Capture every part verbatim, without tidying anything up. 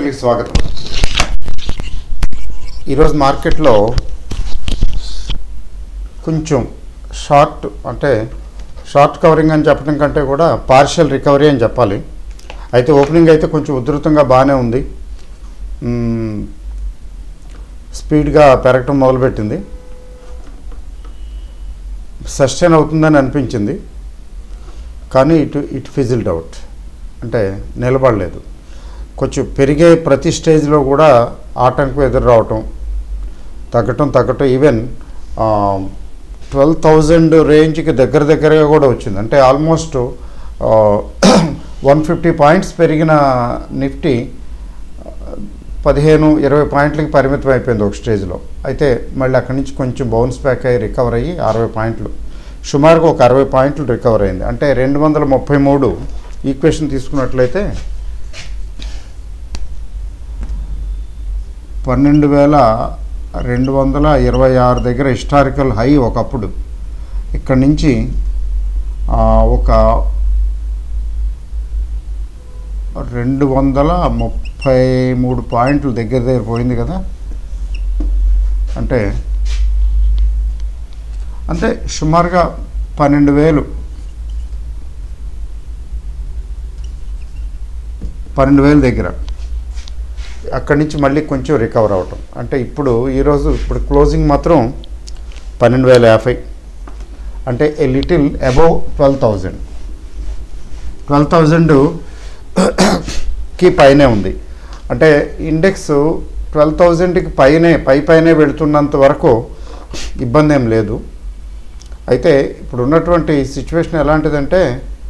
మిత్రులకి స్వాగతం. ఈరోజు మార్కెట్లో కొంచెం షార్ట్ అంటే షార్ట్ కవరింగ్ అని చెప్పడం కంటే కూడా పార్షియల్ రికవరీ అని చెప్పాలి. అయితే ఓపెనింగ్ అయితే కొంచెం ఉధృతంగా బాగానే ఉంది, స్పీడ్గా పెరగటం మొదలుపెట్టింది. సస్టైన్ అవుతుందని అనిపించింది, కానీ ఇటు ఇటు ఫిజిల్డ్ అవుట్, అంటే నిలబడలేదు. కొంచెం పెరిగే ప్రతి స్టేజ్లో కూడా ఆటంకం ఎదురు రావటం, తగ్గటం తగ్గటం ఈవెన్ ట్వెల్వ్ థౌజండ్ రేంజ్కి దగ్గర దగ్గరగా కూడా వచ్చింది. అంటే ఆల్మోస్ట్ వన్ ఫిఫ్టీ పాయింట్స్ పెరిగిన నిఫ్టీ పదిహేను ఇరవై పాయింట్లకి పరిమితం అయిపోయింది ఒక స్టేజ్లో. అయితే మళ్ళీ అక్కడి నుంచి కొంచెం బౌన్స్ బ్యాక్ అయ్యి రికవర్ అయ్యి అరవై పాయింట్లు సుమారుగా ఒక అరవై పాయింట్లు రికవర్ అయింది. అంటే రెండు వందల ముప్పై మూడు ఈక్వేషన్ తీసుకున్నట్లయితే పన్నెండు వేల రెండు వందల ఇరవై ఆరు దగ్గర హిస్టారికల్ హై ఒకప్పుడు. ఇక్కడి నుంచి ఒక రెండు వందల ముప్పై మూడు పాయింట్లు దగ్గర దగ్గర పోయింది కదా. అంటే అంటే సుమారుగా పన్నెండు వేలు పన్నెండు వేలు దగ్గర అక్కడి నుంచి మళ్ళీ కొంచెం రికవర్ అవటం. అంటే ఇప్పుడు ఈరోజు ఇప్పుడు క్లోజింగ్ మాత్రం పన్నెండు వేల యాభై, అంటే a little above twelve thousand twelve థౌజండ్కి పైనే ఉంది. అంటే ఇండెక్స్ ట్వెల్వ్ థౌజండ్కి పైనే పై పైనే వెళుతున్నంత వరకు ఇబ్బంది ఏం లేదు. అయితే ఇప్పుడు ఉన్నటువంటి సిచ్యువేషన్ ఎలాంటిదంటే,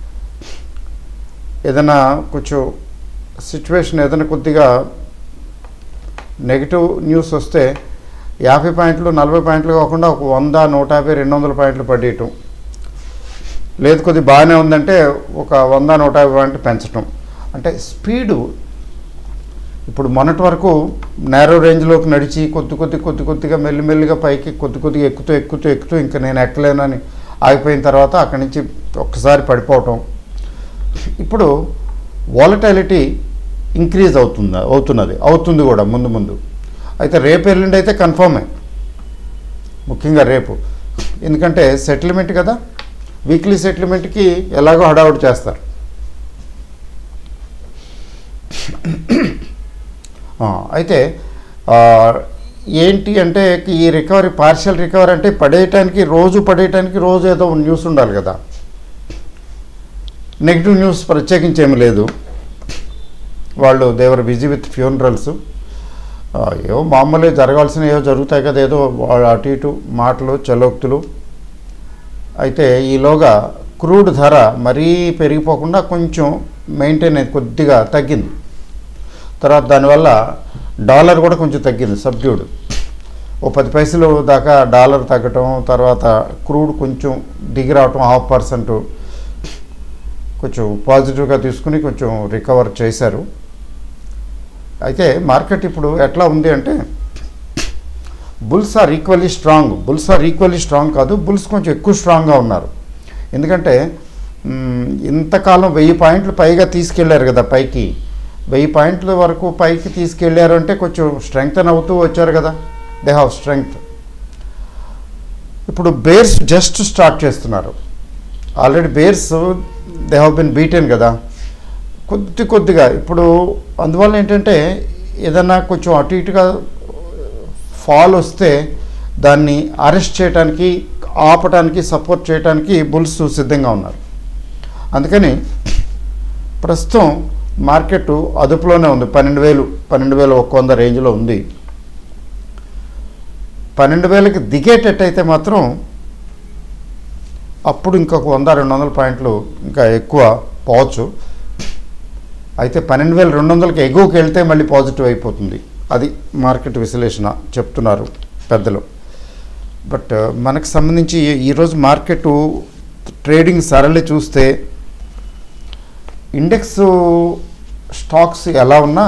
ఏదైనా కొంచెం సిచ్యువేషన్ ఏదైనా కొద్దిగా నెగిటివ్ న్యూస్ వస్తే యాభై పాయింట్లు నలభై పాయింట్లు కాకుండా ఒక వంద నూట యాభై రెండు వందల పాయింట్లు పడేయటం, లేదు కొద్ది బాగానే ఉందంటే ఒక వంద నూట యాభై పాయింట్లు పెంచటం. అంటే స్పీడు ఇప్పుడు మొన్నటి వరకు నేరో రేంజ్లోకి నడిచి కొద్ది కొద్ది కొద్ది కొద్దిగా మెల్లిమెల్లిగా పైకి కొద్ది కొద్దిగా ఎక్కుతూ ఎక్కుతూ ఎక్కుతూ ఇంకా నేను ఎక్కలేనని ఆగిపోయిన తర్వాత అక్కడి నుంచి ఒక్కసారి పడిపోవటం. ఇప్పుడు వాలటాలిటీ ఇంక్రీజ్ అవుతుందా అవుతున్నది అవుతుంది కూడా ముందు ముందు. అయితే రేపు ఎల్లుండి అయితే కన్ఫర్మే, ముఖ్యంగా రేపు, ఎందుకంటే సెటిల్మెంట్ కదా, వీక్లీ సెటిల్మెంట్కి ఎలాగో హడావుడి చేస్తారు. అయితే ఏంటి అంటే ఈ రికవరీ పార్షియల్ రికవరీ అంటే పడేయటానికి రోజు పడేయటానికి రోజు ఏదో న్యూస్ ఉండాలి కదా. నెగిటివ్ న్యూస్ ప్రత్యేకించి ఏమి లేదు. వాళ్ళు దేవర్ బిజీ విత్ ఫ్యూనరల్స్, ఏవో మామూలుగా జరగాల్సిన ఏవో జరుగుతాయి కదా, ఏదో అటు ఇటు మాటలు చలోక్తులు. అయితే ఈలోగా క్రూడ్ ధర మరీ పెరిగిపోకుండా కొంచెం మెయింటైన్ అయింది, కొద్దిగా తగ్గింది. తర్వాత దానివల్ల డాలర్ కూడా కొంచెం తగ్గింది, సబ్డ్యూడ్. ఓ పది పైసలు దాకా డాలర్ తగ్గటం, తర్వాత క్రూడ్ కొంచెం దిగి రావటం, హాఫ్ పర్సెంట్ కొంచెం పాజిటివ్గా తీసుకుని కొంచెం రికవర్ చేశారు. అయితే మార్కెట్ ఇప్పుడు ఎట్లా ఉంది అంటే, bulls are equally strong bulls are equally strong కాదు, బుల్స్ కొంచెం ఎక్కువ స్ట్రాంగ్గా ఉన్నారు. ఎందుకంటే ఇంతకాలం వెయ్యి పాయింట్లు పైగా తీసుకెళ్లారు కదా పైకి, వెయ్యి పాయింట్ల వరకు పైకి తీసుకెళ్లారు అంటే కొంచెం స్ట్రెంగ్తన్ అవుతూ వచ్చారు కదా, దే హ్యావ్ స్ట్రెంగ్త్. ఇప్పుడు బేర్స్ జస్ట్ స్టార్ట్ చేస్తున్నారు. Already bears they have been beaten కదా కొద్ది కొద్దిగా. ఇప్పుడు అందువల్ల ఏంటంటే ఏదన్నా కొంచెం అటు ఇటుగా ఫాల్ వస్తే దాన్ని అరెస్ట్ చేయడానికి, ఆపడానికి, సపోర్ట్ చేయడానికి బుల్స్ సిద్ధంగా ఉన్నారు. అందుకని ప్రస్తుతం మార్కెట్ అదుపులోనే ఉంది, పన్నెండు వేలు పన్నెండు వేల ఒక్క వంద రేంజ్లో ఉంది. పన్నెండు వేలకి దిగేటట్టయితే మాత్రం అప్పుడు ఇంకొక వంద రెండు వందల పాయింట్లు ఇంకా ఎక్కువ పోవచ్చు. అయితే పన్నెండు వేల రెండు వందలకి ఎగువకి వెళ్తే మళ్ళీ పాజిటివ్ అయిపోతుంది. అది మార్కెట్ విశ్లేషణ చెప్తున్నారు పెద్దలు. బట్ మనకు సంబంధించి ఈరోజు మార్కెట్ ట్రేడింగ్ సరళి చూస్తే ఇండెక్స్ స్టాక్స్ ఎలా ఉన్నా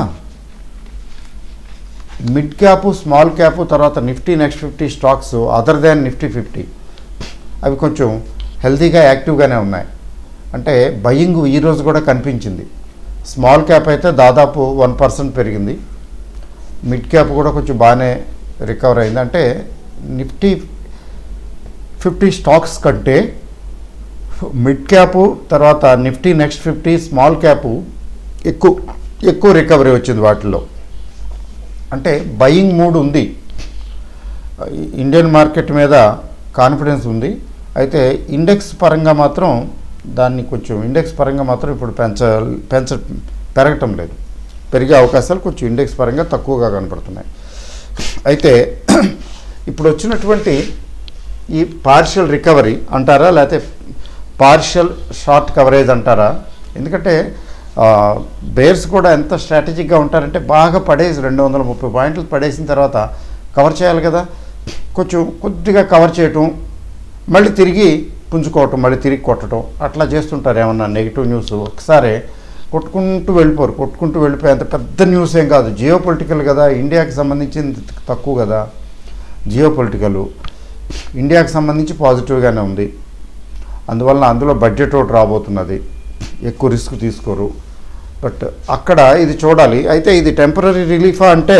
మిడ్ క్యాపు, స్మాల్ క్యాపు, తర్వాత Nifty next fifty stocks other than Nifty fifty అవి కొంచెం హెల్తీగా యాక్టివ్గానే ఉన్నాయి. అంటే బయింగ్ ఈరోజు కూడా కనిపించింది. స్మాల్ క్యాప్ అయితే దాదాపు వన్ పర్సెంట్ పెరిగింది. మిడ్ క్యాప్ కూడా కొంచెం బాగానే రికవర్ అయింది. అంటే నిఫ్టీ ఫిఫ్టీ స్టాక్స్ కంటే మిడ్ క్యాపు తర్వాత Nifty next fifty small cap ఎక్కువ ఎక్కువ రికవరీ వచ్చింది వాటిల్లో. అంటే బయింగ్ మూడ్ ఉంది, ఇండియన్ మార్కెట్ మీద కాన్ఫిడెన్స్ ఉంది. అయితే ఇండెక్స్ పరంగా మాత్రం దాన్ని కొంచెం ఇండెక్స్ పరంగా మాత్రం ఇప్పుడు పెంచ పెంచ పెరగటం లేదు. పెరిగే అవకాశాలు కొంచెం ఇండెక్స్ పరంగా తక్కువగా కనపడుతున్నాయి. అయితే ఇప్పుడు వచ్చినటువంటి ఈ పార్షియల్ రికవరీ అంటారా, లేకపోతే పార్షియల్ షార్ట్ కవరేజ్ అంటారా? ఎందుకంటే బేర్స్ కూడా ఎంత స్ట్రాటజిక్గా ఉంటారంటే బాగా పడేసి రెండు వందల ముప్పై పాయింట్లు పడేసిన తర్వాత కవర్ చేయాలి కదా, కొంచెం కొద్దిగా కవర్ చేయటం, మళ్ళీ తిరిగి పుంజుకోవటం, మళ్ళీ తిరిగి కొట్టడం అట్లా చేస్తుంటారు. ఏమన్నా నెగిటివ్ న్యూస్ ఒకసారి కొట్టుకుంటూ వెళ్ళిపోరు, కొట్టుకుంటూ వెళ్ళిపోయేంత పెద్ద న్యూస్ ఏం కాదు. జియో పొలిటికల్ కదా, ఇండియాకి సంబంధించింది తక్కువ కదా. జియో పొలిటికల్ ఇండియాకి సంబంధించి పాజిటివ్గానే ఉంది. అందువల్ల అందులో బడ్జెట్ ఒకటి రాబోతున్నది, ఎక్కువ రిస్క్ తీసుకోరు. బట్ అక్కడ ఇది చూడాలి. అయితే ఇది టెంపరీ రిలీఫా అంటే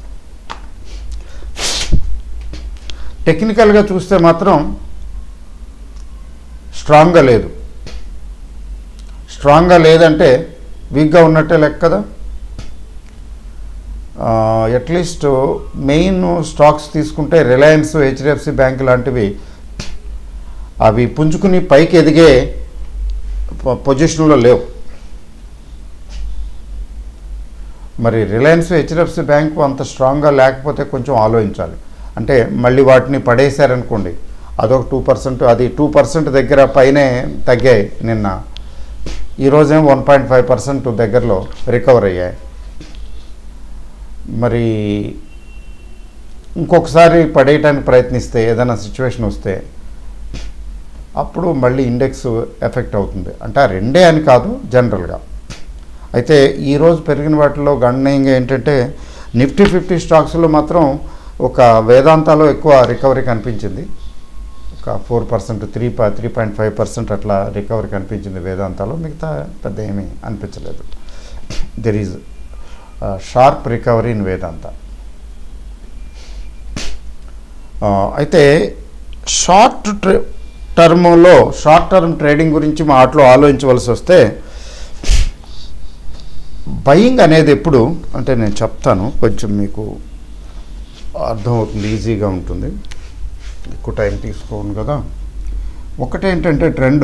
టెక్నికల్గా చూస్తే మాత్రం స్ట్రాంగ్గా లేదు. స్ట్రాంగ్గా లేదంటే వీక్గా ఉన్నట్టే లెక్క కదా. అట్లీస్ట్ మెయిన్ స్టాక్స్ తీసుకుంటే రిలయన్స్, హెచ్డిఎఫ్సి బ్యాంక్ లాంటివి అవి పుంజుకుని పైకి ఎదిగే పొజిషన్లో లేవు. మరి రిలయన్స్, హెచ్డిఎఫ్సి బ్యాంకు అంత స్ట్రాంగ్గా లేకపోతే కొంచెం ఆలోచించాలి. అంటే మళ్ళీ వాటిని పడేశారనుకోండి, అదొక టూ పర్సెంట్ అది టూ పర్సెంట్ దగ్గర పైనే తగ్గాయి నిన్న. ఈరోజేమో వన్ పాయింట్ ఫైవ్ పర్సెంట్ దగ్గరలో రికవర్ అయ్యాయి. మరి ఇంకొకసారి పడేయటానికి ప్రయత్నిస్తే ఏదైనా సిచ్యువేషన్ వస్తే అప్పుడు మళ్ళీ ఇండెక్స్ ఎఫెక్ట్ అవుతుంది. అంటే ఆ రెండే అని కాదు, జనరల్గా. అయితే ఈరోజు పెరిగిన వాటిలో గణనీయంగా ఏంటంటే నిఫ్టీ ఫిఫ్టీ స్టాక్స్లో మాత్రం ఒక వేదాంతాలో ఎక్కువ రికవరీ కనిపించింది. ఒక four percent three three point five percent అట్లా రికవరీ కనిపించింది వేదాంతాలో. మిగతా పెద్ద ఏమీ అనిపించలేదు. There is sharp recovery in Vedanta. అయితే షార్ట్ ట్రే టర్మ్లో షార్ట్ టర్మ్ ట్రేడింగ్ గురించి మా ఆటలో ఆలోచించవలసి వస్తే బయింగ్ అనేది ఎప్పుడు అంటే నేను చెప్తాను, కొంచెం మీకు అర్థమవుతుంది, ఈజీగా ఉంటుంది, ఎక్కువ టైం తీసుకోను కదా. ఒకటేంటంటే ట్రెండ్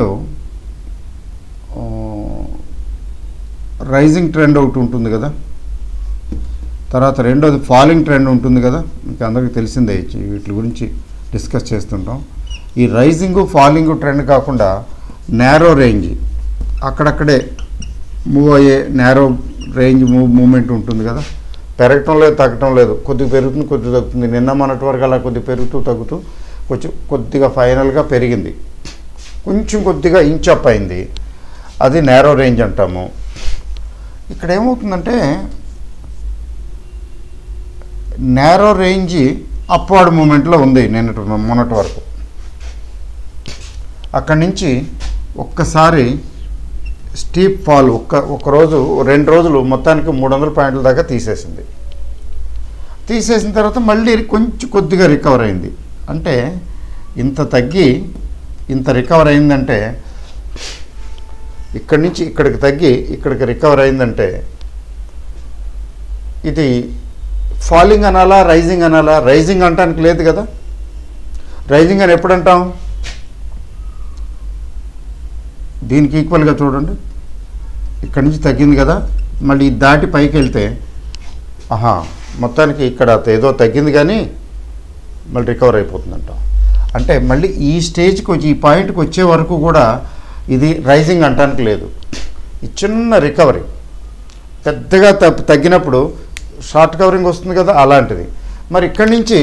రైజింగ్ ట్రెండ్ ఒకటి ఉంటుంది కదా, తర్వాత రెండోది ఫాలింగ్ ట్రెండ్ ఉంటుంది కదా. మీకు అందరికీ తెలిసిందే, వీటి గురించి డిస్కస్ చేస్తుంటాం. ఈ రైజింగ్ ఫాలింగ్ ట్రెండ్ కాకుండా నేరో రేంజ్, అక్కడక్కడే మూవ్ అయ్యే నేరో రేంజ్ మూవ్ మూమెంట్ ఉంటుంది కదా. పెరగటం లేదు, తగ్గటం లేదు, కొద్దిగా పెరుగుతుంది, కొద్దిగా తగ్గుతుంది. నిన్న మొన్నటి వరకు అలా కొద్దిగా పెరుగుతూ తగ్గుతూ కొంచెం కొద్దిగా ఫైనల్గా పెరిగింది, కొంచెం కొద్దిగా ఇంచ్ అప్ అయింది. అది నేరో రేంజ్ అంటాము. ఇక్కడ ఏమవుతుందంటే నేరో రేంజ్ అప్వర్డ్ మూమెంట్లో ఉంది నిన్నటి మొన్నటి వరకు. అక్కడి నుంచి ఒక్కసారి స్టీప్ ఫాల్, ఒక్క ఒక రోజు రెండు రోజులు మొత్తానికి మూడు వందల పాయింట్ల దాకా తీసేసింది. తీసేసిన తర్వాత మళ్ళీ కొంచెం కొద్దిగా రికవర్ అయింది. అంటే ఇంత తగ్గి ఇంత రికవర్ అయిందంటే, ఇక్కడి నుంచి ఇక్కడికి తగ్గి ఇక్కడికి రికవర్ అయిందంటే ఇది ఫాలింగ్ అనాలా, రైజింగ్ అనాలా? రైజింగ్ అంటానికి లేదు కదా. రైజింగ్ అని ఎప్పుడు అంటాం? దీనికి ఈక్వల్గా చూడండి, ఇక్కడి నుంచి తగ్గింది కదా, మళ్ళీ దాటి పైకి వెళ్తే ఆహా మొత్తానికి ఇక్కడ ఏదో తగ్గింది కానీ మళ్ళీ రికవర్ అయిపోతుందంట. అంటే మళ్ళీ ఈ స్టేజ్కి వచ్చి ఈ పాయింట్కి వచ్చే వరకు కూడా ఇది రైజింగ్ అంటానికి లేదు. ఈ చిన్న రికవరీ పెద్దగా తగ్గినప్పుడు షార్ట్ కవరింగ్ వస్తుంది కదా, అలాంటిది. మరి ఇక్కడి నుంచి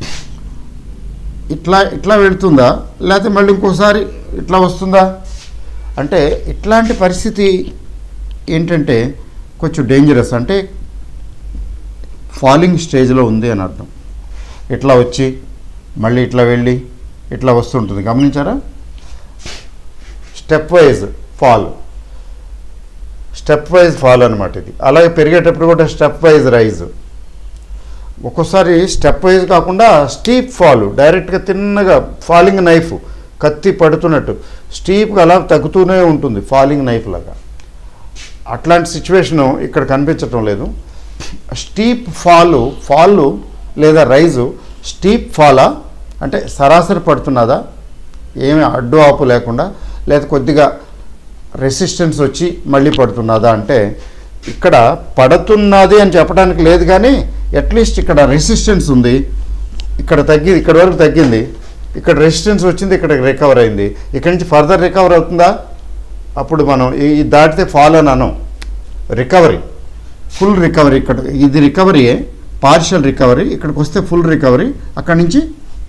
ఇట్లా ఇట్లా వెళ్తుందా, లేకపోతే మళ్ళీ ఇంకోసారి ఇట్లా వస్తుందా? అంటే ఇట్లాంటి పరిస్థితి ఏంటంటే కొంచెం డేంజరస్, అంటే ఫాలింగ్ స్టేజ్లో ఉంది అని అర్థం. ఇట్లా వచ్చి మళ్ళీ ఇట్లా వెళ్ళి ఇట్లా వస్తుంటుంది, గమనించారా? Step wise fall. Step wise fall అనమాట ఇది. అలాగే పెరిగేటప్పుడు కూడా స్టెప్ వైజ్ రైజ్. ఒక్కోసారి స్టెప్ వైజ్ కాకుండా స్టీప్ ఫాల్, డైరెక్ట్గా తిన్నగా ఫాలింగ్ నైఫ్, కత్తి పడుతున్నట్టు స్టీప్గా అలా తగ్గుతూనే ఉంటుంది ఫాలింగ్ నైఫ్ లాగా. అట్లాంటి సిచ్యువేషను ఇక్కడ కనిపించటం లేదు. స్టీప్ ఫాలు ఫాలు లేదా రైజు స్టీప్ ఫాలా అంటే సరాసరి పడుతున్నదా, ఏమి అడ్డు ఆపు లేకుండా, లేదా కొద్దిగా రెసిస్టెన్స్ వచ్చి మళ్ళీ పడుతున్నదా అంటే ఇక్కడ పడుతున్నది అని చెప్పడానికి లేదు, కానీ అట్లీస్ట్ ఇక్కడ రెసిస్టెన్స్ ఉంది. ఇక్కడ తగ్గి ఇక్కడ వరకు తగ్గింది, ఇక్కడ రెసిస్టెన్స్ వచ్చింది, ఇక్కడ రికవర్ అయింది. ఇక్కడ నుంచి ఫర్దర్ రికవర్ అవుతుందా, అప్పుడు మనం ఈ దాటితే ఫాల్ అని అనం. Recovery, full recovery. ఇక్కడ ఇది రికవరీయే, పార్షియల్ రికవరీ. ఇక్కడికి వస్తే ఫుల్ రికవరీ, అక్కడి నుంచి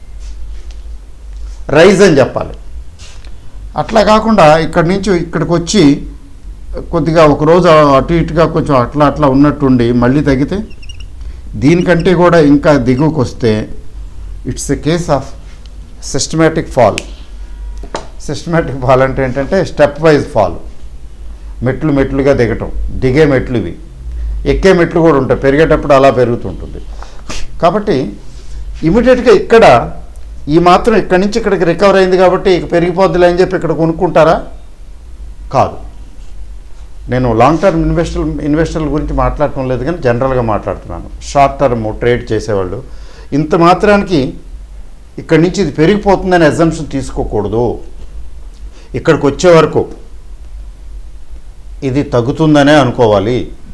రైజ్ అని చెప్పాలి. అట్లా కాకుండా ఇక్కడి నుంచి ఇక్కడికి వచ్చి కొద్దిగా ఒకరోజు అటు ఇటుగా కొంచెం అట్లా అట్లా ఉన్నట్టుండి మళ్ళీ తగ్గితే, దీనికంటే కూడా ఇంకా దిగువకు వస్తే it's a case of systematic fall. Systematic fall అంటే ఏంటంటే స్టెప్ వైజ్ ఫాల్, మెట్లు మెట్లుగా దిగటం. దిగే మెట్లు ఇవి, ఎక్కే మెట్లు కూడా ఉంటాయి, పెరిగేటప్పుడు అలా పెరుగుతుంటుంది. కాబట్టి ఇమీడియట్గా ఇక్కడ ఈ మాత్రం ఇక్కడి నుంచి ఇక్కడికి రికవర్ అయింది కాబట్టి ఇక పెరిగిపోద్దులే అని చెప్పి ఇక్కడ కొనుక్కుంటారా? కాదు. నేను లాంగ్ టర్మ్ ఇన్వెస్టర్ ఇన్వెస్టర్ల గురించి మాట్లాడటం లేదు, కానీ జనరల్గా మాట్లాడుతున్నాను. షార్ట్ టర్మ్ ట్రేడ్ చేసేవాళ్ళు ఇంత మాత్రానికి ఇక్కడి నుంచి ఇది పెరిగిపోతుందని అజంప్షన్ తీసుకోకూడదు. ఇక్కడికి వచ్చే వరకు ఇది తగ్గుతుందనే అనుకోవాలి,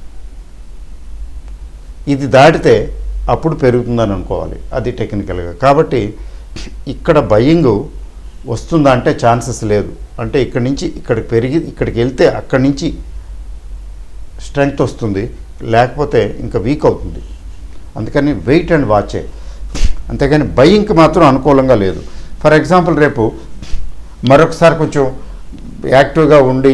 ఇది దాటితే అప్పుడు పెరుగుతుందని అనుకోవాలి. అది టెక్నికల్గా. కాబట్టి ఇక్కడ బయింగ్ వస్తుందా అంటే ఛాన్సెస్ లేదు. అంటే ఇక్కడి నుంచి ఇక్కడికి పెరిగి ఇక్కడికి వెళ్తే అక్కడి నుంచి స్ట్రెంగ్త్ వస్తుంది, లేకపోతే ఇంకా వీక్ అవుతుంది. అందుకని వెయిట్ అండ్ వాచే, అంతేగాని బయింగ్కి మాత్రం అనుకూలంగా లేదు. ఫర్ ఎగ్జాంపుల్ రేపు మరొకసారి కొంచెం యాక్టివ్గా ఉండి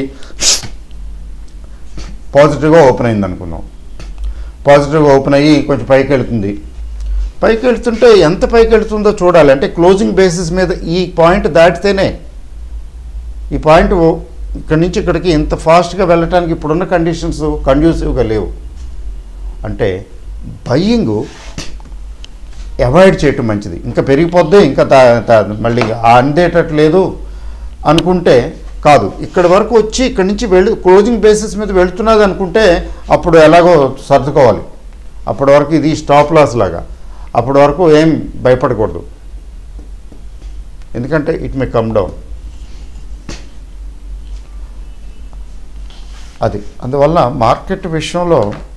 పాజిటివ్గా ఓపెన్ అయింది అనుకుందాం. పాజిటివ్గా ఓపెన్ అయ్యి కొంచెం పైకి వెళుతుంది. పైకి వెళ్తుంటే ఎంత పైకి వెళుతుందో చూడాలి. అంటే క్లోజింగ్ బేసిస్ మీద ఈ పాయింట్ దాటితేనే, ఈ పాయింట్ ఇక్కడి నుంచి ఇక్కడికి ఇంత ఫాస్ట్గా వెళ్ళటానికి ఇప్పుడున్న కండిషన్స్ కండ్యూసివ్గా లేవు. అంటే బయ్యింగ్ అవాయిడ్ చేయటం మంచిది. ఇంకా పెరిగిపోద్ది, ఇంకా మళ్ళీ అందేటట్టు లేదు అనుకుంటే కాదు. ఇక్కడ వరకు వచ్చి ఇక్కడి నుంచి వెళ్ళి క్లోజింగ్ బేసిస్ మీద వెళుతున్నది అనుకుంటే అప్పుడు ఎలాగో సర్దుకోవాలి. అప్పటి వరకు ఇది స్టాప్ లాస్ లాగా, అప్పటి వరకు ఏం భయపడకూడదు. ఎందుకంటే ఇట్ మే కమ్ డౌన్. అది అందువల్ల మార్కెట్ విషయంలో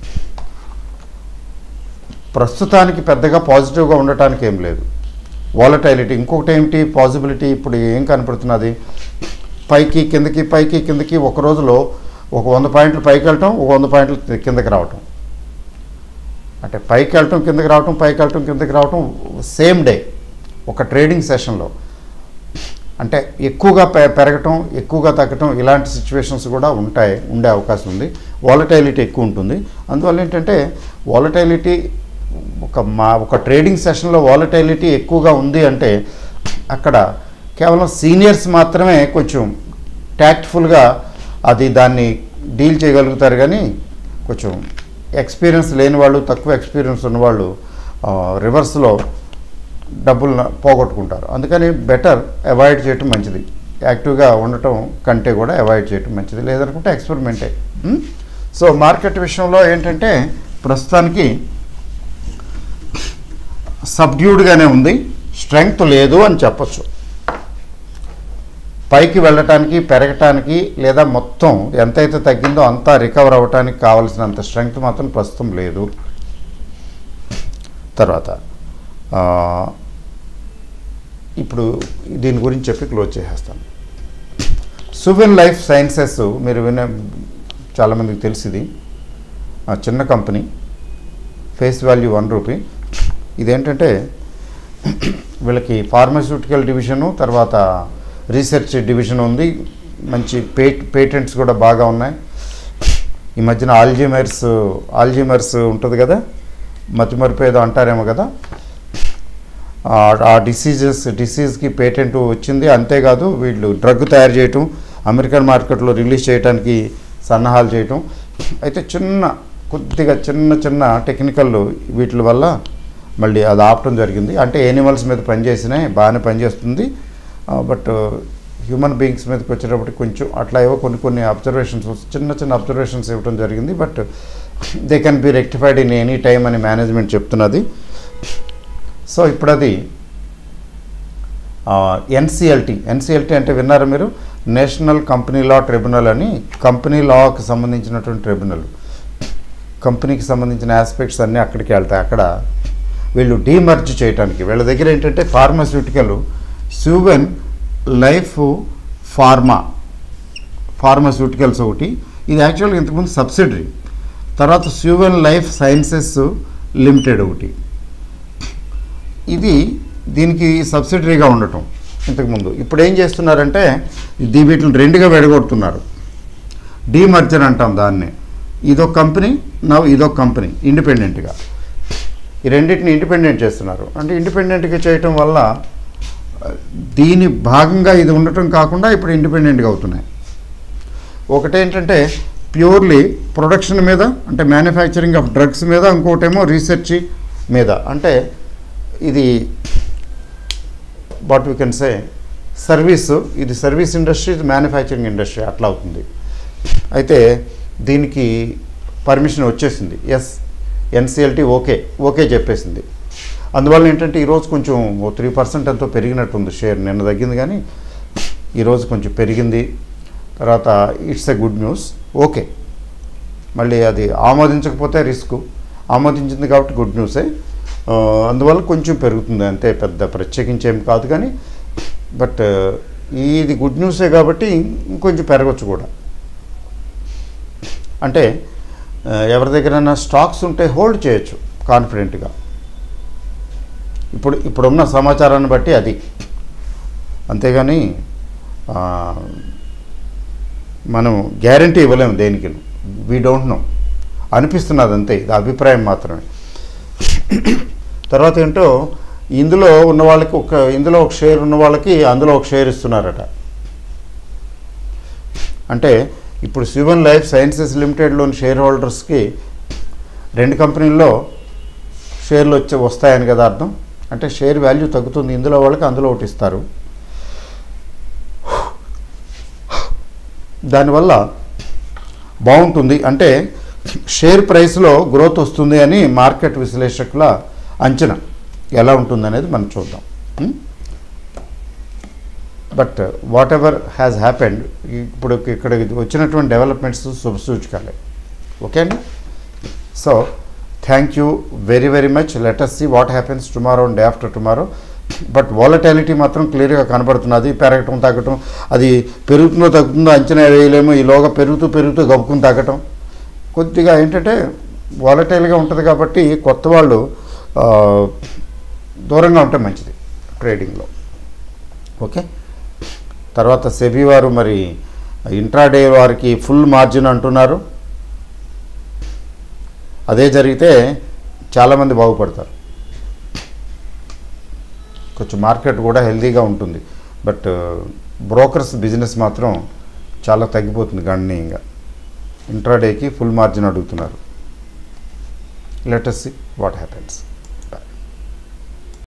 ప్రస్తుతానికి పెద్దగా పాజిటివ్గా ఉండటానికి ఏం లేదు. వాలటైలిటీ ఇంకొకటి ఏమిటి పాసిబిలిటీ ఇప్పుడు ఏం కనపడుతున్నది, పైకి కిందకి పైకి కిందకి ఒక రోజులో ఒక వంద పాయింట్లు పైకి వెళ్ళటం, ఒక వంద పాయింట్లు కిందకి రావటం. అంటే పైకి వెళ్ళటం కిందకి రావటం, పైకి వెళ్ళటం కిందకి రావటం సేమ్ డే ఒక ట్రేడింగ్ సెషన్లో. అంటే ఎక్కువగా పె పెరగటం ఎక్కువగా తగ్గటం ఇలాంటి సిచ్యువేషన్స్ కూడా ఉంటాయి, ఉండే అవకాశం ఉంది. వాలటైలిటీ ఎక్కువ ఉంటుంది. అందువల్ల ఏంటంటే వాలటైలిటీ ఒక మా ఒక ట్రేడింగ్ సెషన్లో వాలటైలిటీ ఎక్కువగా ఉంది అంటే అక్కడ కేవలం సీనియర్స్ మాత్రమే కొంచెం ట్యాక్ట్ఫుల్గా అది దాన్ని డీల్ చేయగలుగుతారు, కానీ కొంచెం ఎక్స్పీరియన్స్ లేని వాళ్ళు, తక్కువ ఎక్స్పీరియన్స్ ఉన్నవాళ్ళు రివర్స్లో డబ్బులు పోగొట్టుకుంటారు. అందుకని బెటర్ అవాయిడ్ చేయటం మంచిది. యాక్టివ్గా ఉండటం కంటే కూడా అవాయిడ్ చేయటం మంచిది, లేదనుకుంటే ఎక్స్పెరిమెంటే. సో మార్కెట్ విషయంలో ఏంటంటే ప్రస్తుతానికి సబ్డ్యూడ్గానే ఉంది, స్ట్రెంగ్త్ లేదు అని చెప్పచ్చు. పైకి వెళ్ళటానికి పెరగటానికి లేదా మొత్తం ఎంతైతే తగ్గిందో అంతా రికవర్ అవ్వటానికి కావాల్సినంత స్ట్రెంగ్త్ మాత్రం ప్రస్తుతం లేదు. తర్వాత ఇప్పుడు దీని గురించి చెప్పి క్లోజ్ చేసేస్తాను. సువెన్ లైఫ్ సైన్సెస్ మీరు వినే చాలామందికి తెలిసింది, చిన్న company, face value one rupee. ఇదేంటంటే వీళ్ళకి ఫార్మాస్యూటికల్ డివిజను, తర్వాత రీసెర్చ్ డివిజన్ ఉంది, మంచి పే పేటెంట్స్ కూడా బాగా ఉన్నాయి. ఈ మధ్యన ఆల్జీమర్స్ ఆల్జీమర్స్ ఉంటుంది కదా, మతిమరుపు ఏదో అంటారేమో కదా, ఆ డిసీజెస్ డిసీజ్కి పేటెంట్ వచ్చింది. అంతేకాదు వీళ్ళు డ్రగ్ తయారు చేయటం, అమెరికన్ మార్కెట్లో రిలీజ్ చేయడానికి సన్నాహాలు చేయటం. అయితే చిన్న కొద్దిగా చిన్న చిన్న టెక్నికల్ వీటి వల్ల మళ్ళీ అది ఆపటం జరిగింది. అంటే యానిమల్స్ మీద పనిచేసినాయి, బాగానే పనిచేస్తుంది. బట్ హ్యూమన్ బీయింగ్స్ మీదకి వచ్చేటప్పటికి కొంచెం అట్లా ఏవో కొన్ని కొన్ని అబ్జర్వేషన్స్ చిన్న చిన్న అబ్జర్వేషన్స్ ఇవ్వడం జరిగింది. But they can be rectified in any time అని మేనేజ్మెంట్ చెప్తున్నది. సో ఇప్పుడు అది ఎన్సిఎల్టీ ఎన్సిఎల్టీ అంటే విన్నారా మీరు? నేషనల్ కంపెనీ లా ట్రిబ్యునల్ అని, కంపెనీ లాకి సంబంధించినటువంటి ట్రిబ్యునల్. కంపెనీకి సంబంధించిన ఆస్పెక్ట్స్ అన్నీ అక్కడికి వెళ్తాయి. అక్కడ వీళ్ళు డీమర్జ్ చేయడానికి వీళ్ళ దగ్గర ఏంటంటే pharmaceutical Suven life pharma pharmaceuticals ఒకటి, ఇది యాక్చువల్గా ఇంతకుముందు సబ్సిడరీ. తర్వాత సూవెన్ లైఫ్ సైన్సెస్ లిమిటెడ్ ఒకటి, ఇది దీనికి సబ్సిడరీగా ఉండటం ఇంతకుముందు. ఇప్పుడు ఏం చేస్తున్నారంటే దీ వీటిని రెండుగా విడగొడుతున్నారు. డీమర్జర్ అంటాం దాన్ని. ఇదొక కంపెనీ, నవ్వు ఇదొక కంపెనీ ఇండిపెండెంట్గా. ఈ రెండింటిని ఇండిపెండెంట్ చేస్తున్నారు. అంటే ఇండిపెండెంట్గా చేయటం వల్ల దీని భాగంగా ఇది ఉండటం కాకుండా ఇప్పుడు ఇండిపెండెంట్గా అవుతున్నాయి. ఒకటేంటంటే ప్యూర్లీ ప్రొడక్షన్ మీద, అంటే మ్యానుఫ్యాక్చరింగ్ ఆఫ్ డ్రగ్స్ మీద, ఇంకోటేమో రీసెర్చ్ మీద. అంటే ఇది what we can say service, ఇది సర్వీస్ ఇండస్ట్రీ, ఇది మ్యానుఫ్యాక్చరింగ్ ఇండస్ట్రీ అట్లా అవుతుంది. అయితే దీనికి పర్మిషన్ వచ్చేసింది. ఎస్, ఎన్సిఎల్టీ ఓకే ఓకే చెప్పేసింది. అందువల్ల ఏంటంటే ఈరోజు కొంచెం ఓ త్రీ పర్సెంట్ ఎంతో పెరిగినట్టుంది షేర్. నిన్న తగ్గింది కానీ ఈరోజు కొంచెం పెరిగింది. తర్వాత it's a good news. Okay, మళ్ళీ అది ఆమోదించకపోతే రిస్క్, ఆమోదించింది కాబట్టి గుడ్ న్యూసే. అందువల్ల కొంచెం పెరుగుతుంది అంతే, పెద్ద ప్రత్యేకించి ఏం కాదు. కానీ బట్ ఇది గుడ్ న్యూసే కాబట్టి ఇంకొంచెం పెరగచ్చు కూడా. అంటే ఎవరి దగ్గరైనా స్టాక్స్ ఉంటే హోల్డ్ చేయొచ్చు కాన్ఫిడెంట్గా. ఇప్పుడు ఇప్పుడున్న సమాచారాన్ని బట్టి అది, అంతేగాని మనం గ్యారంటీ ఇవ్వలేము దేనికి. వీ డోంట్ నో, అనిపిస్తున్నది అంతే, ఇది అభిప్రాయం మాత్రమే. తర్వాత ఏంటో ఇందులో ఉన్న వాళ్ళకి ఒక ఇందులో ఒక షేర్ ఉన్న వాళ్ళకి అందులో ఒక షేర్ ఇస్తున్నారట. అంటే ఇప్పుడు సువెన్ లైఫ్ సైన్సెస్ లిమిటెడ్లోని షేర్ హోల్డర్స్కి రెండు కంపెనీల్లో షేర్లు వచ్చి వస్తాయని కదా అర్థం. అంటే షేర్ వాల్యూ తగ్గుతుంది, ఇందులో వాళ్ళకి అందులో ఒకటి ఇస్తారు. దానివల్ల బాగుంటుంది, అంటే షేర్ ప్రైస్లో గ్రోత్ వస్తుంది అని మార్కెట్ విశ్లేషకుల అంచనా. ఎలా ఉంటుందనేది మనం చూద్దాం. But whatever has happened, ఇప్పుడు ఇక్కడ వచ్చినటువంటి డెవలప్మెంట్స్ శుభసూచకాలే. ఓకే అండి. So thank you very very much. Let us see what happens tomorrow and day after tomorrow. But volatility మాత్రం క్లియర్గా కనబడుతున్నది. పెరగటం తగ్గటం, అది పెరుగుతుందో తగ్గుతుందో అంచనా వేయలేము. ఈలోగా పెరుగుతూ పెరుగుతూ గబ్బుకుని తగ్గటం కొద్దిగా ఏంటంటే వాలటైల్గా ఉంటుంది. కాబట్టి కొత్త వాళ్ళు దూరంగా ఉంటే మంచిది ట్రేడింగ్లో. ఓకే. తర్వాత సెబీ వారు మరి ఇంట్రాడే వారికి ఫుల్ మార్జిన్ అంటున్నారు. అదే జరిగితే చాలామంది బాగుపడతారు. కొంచెం మార్కెట్ కూడా హెల్తీగా ఉంటుంది. బట్ బ్రోకర్స్ బిజినెస్ మాత్రం చాలా తగ్గిపోతుంది గణనీయంగా. ఇంట్రాడేకి ఫుల్ మార్జిన్ అడుగుతున్నారు. Let us see what happens.